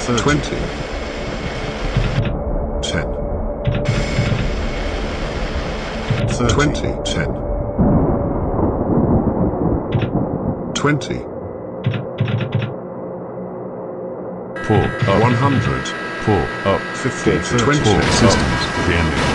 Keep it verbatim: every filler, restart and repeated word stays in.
twenty, ten, twenty, ten, twenty, four, up, one hundred, four, up, fifty, four, twenty, four, systems, the ending.